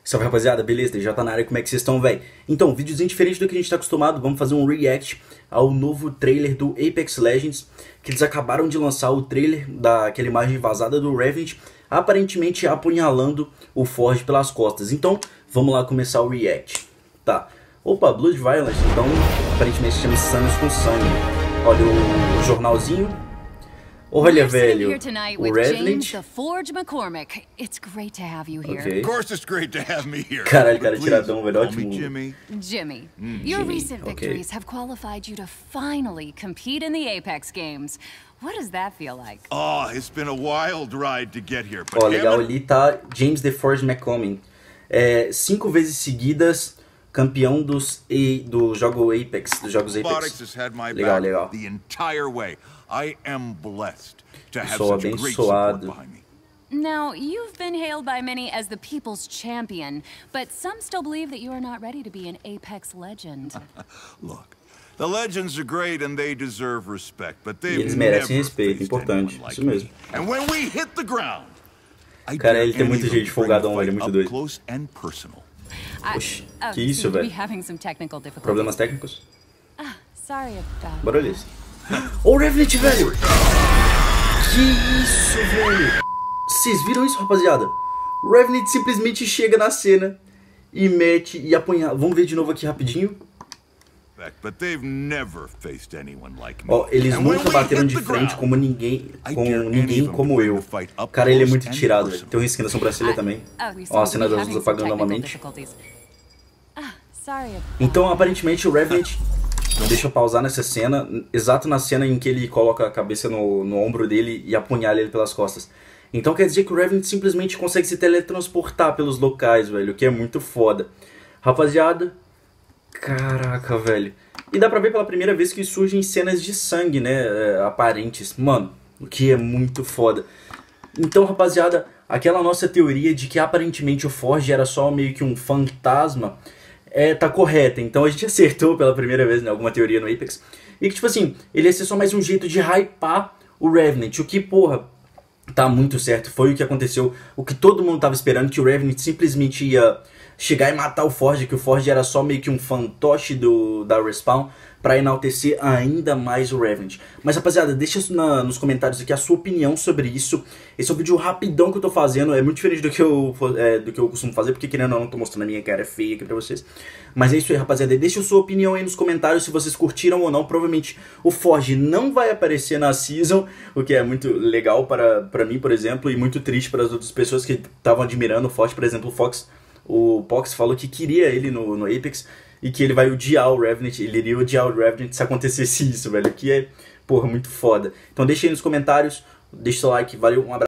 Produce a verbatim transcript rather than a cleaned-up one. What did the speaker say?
Salve, rapaziada, beleza? Já tá na área, como é que vocês estão, velho? Então, videozinho diferente do que a gente tá acostumado, vamos fazer um react ao novo trailer do Apex Legends, que eles acabaram de lançar o trailer daquela imagem vazada do Revenant, aparentemente apunhalando o Forge pelas costas. Então, vamos lá começar o react. Tá. Opa, Blood Violence, então aparentemente chama Sangue com Sangue. Olha o, o jornalzinho. Olha, velho, o Revenant. Okay. Caralho, cara, tiradão, velho, ótimo. Jimmy, Jimmy, your recent victories have qualified you to finally compete in the Apex Games. What does that feel like? Oh, it's been a wild ride to get here. Ó, legal, ali tá James The Forge McCombing. É, cinco vezes seguidas campeão dos e do jogo Apex, dos jogos Apex. Legal, legal. I am blessed to have Sou such a great support abençoado. behind me. Now, you've been hailed by many as the people's champion, but some still believe that you are not ready to be an Apex legend. Look, the legends are great and they deserve respect, but E they've eles never merecem respeito, faced importante, anyone like isso mesmo. me. And when we hit the ground, I Cara, dare ele tem muita any of gente them bring the folgadão, ele é fight muito up doido. close and personal. Oxi, I, oh, que isso, seem to be velho? having some technical difficulties. Problemas técnicos? Ah, sorry about Bora olhar isso. Ô, Revenant, velho! Que isso, velho! Vocês viram isso, rapaziada? O Revenant simplesmente chega na cena e mete e apunhala. Vamos ver de novo aqui rapidinho. But they've never faced anyone like me. Ó, eles nunca bateram de frente como ninguém, com ninguém como eu. Cara, ele é muito tirado, velho. Tem um risco na sobrancelha também. Ó, a cena das luzes apagando novamente. Então, aparentemente, o Revenant... Deixa eu pausar nessa cena, exato na cena em que ele coloca a cabeça no, no ombro dele e apunhala ele pelas costas. Então quer dizer que o Revenant simplesmente consegue se teletransportar pelos locais, velho, o que é muito foda. Rapaziada, caraca, velho. E dá pra ver pela primeira vez que surgem cenas de sangue, né, aparentes. Mano, o que é muito foda. Então, rapaziada, aquela nossa teoria de que aparentemente o Forge era só meio que um fantasma... É, tá correta, então a gente acertou pela primeira vez em, né, alguma teoria no Apex. E que, tipo assim, ele ia ser só mais um jeito de hypar o Revenant. O que, porra, tá muito certo. Foi o que aconteceu. O que todo mundo tava esperando, que o Revenant simplesmente ia chegar e matar o Forge. Que o Forge era só meio que um fantoche do, da Respawn pra enaltecer ainda mais o Revenant. Mas, rapaziada, deixa na, nos comentários aqui a sua opinião sobre isso. Esse é um vídeo rapidão que eu tô fazendo. É muito diferente do que eu, é, do que eu costumo fazer, porque querendo ou não, tô mostrando a minha cara feia aqui pra vocês. Mas é isso aí, rapaziada. Deixa a sua opinião aí nos comentários se vocês curtiram ou não. Provavelmente o Forge não vai aparecer na Season, o que é muito legal para, para mim, por exemplo, e muito triste para as outras pessoas que estavam admirando o Forge. Por exemplo, o Fox, o Pox falou que queria ele no, no Apex e que ele vai odiar o Revenant, ele iria odiar o Revenant se acontecesse isso, velho, que é, porra, muito foda. Então deixa aí nos comentários, deixa o like, valeu, um abraço.